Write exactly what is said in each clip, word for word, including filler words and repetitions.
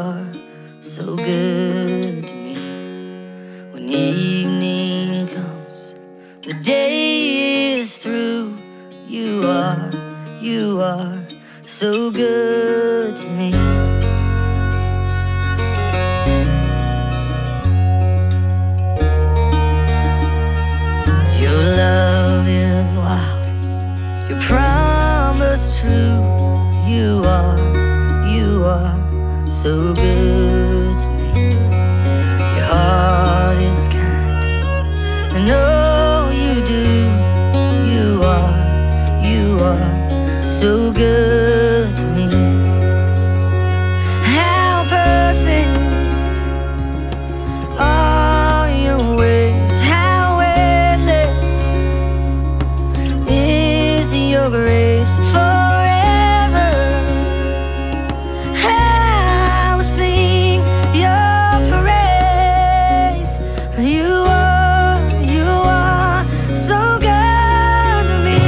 are so good to me. When evening comes, the day is through. You are, you are so good to me. Your love is wild, your promise true. You are, you are so good to me. Your heart is kind, and oh, you do. You are, you are so good to me. How perfect are your ways, how endless is your grace. Forever I will sing your praise. You are, you are so good to me.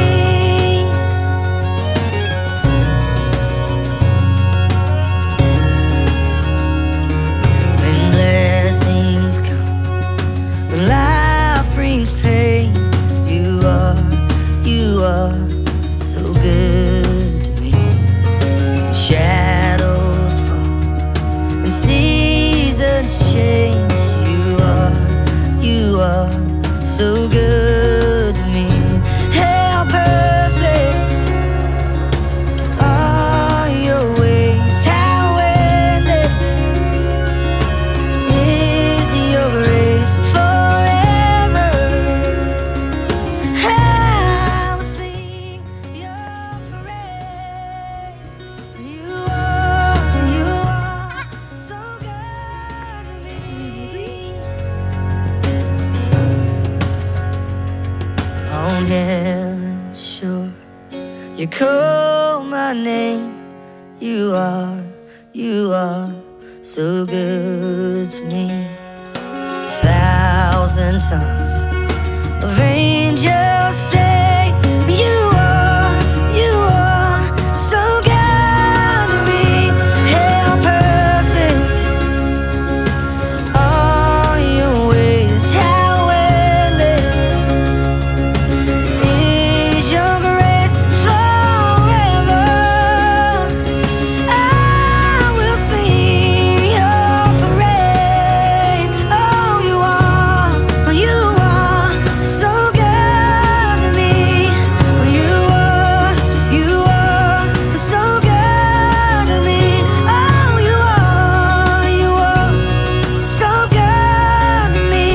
When blessings come, when life brings pain, you are, you are so good to me. When shadows fall and seasons change, you are, you are so good to me. How perfect are your ways, how endless is your grace. Forever I will sing your praise. You are, you are so good to me. On heaven's shore, you call my name. You are, you are so good to me. A thousand tongues of angels say, you are, you are so good to me. How perfect are your ways, how endless is your grace. Forever I will sing your praise. Oh, you are, you are so good to me. You are, you are so good to me. Oh, you are, you are so good to me.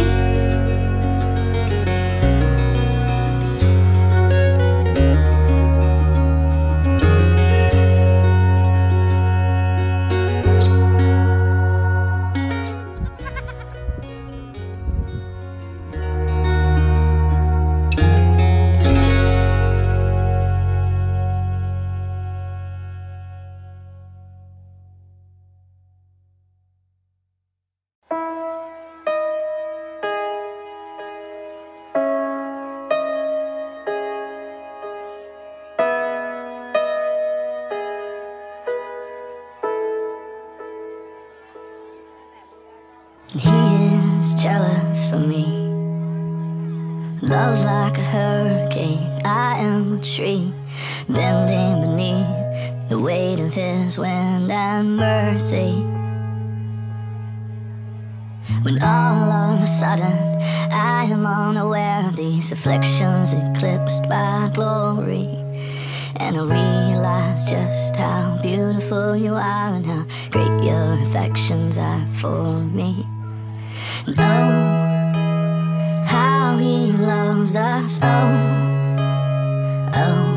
He is jealous for me. Love's like a hurricane, I am a tree, bending beneath the weight of his wind and mercy. When all of a sudden I am unaware of these afflictions eclipsed by glory, and I realize just how beautiful you are and how great your affections are for me. And oh, how he loves us, oh, oh.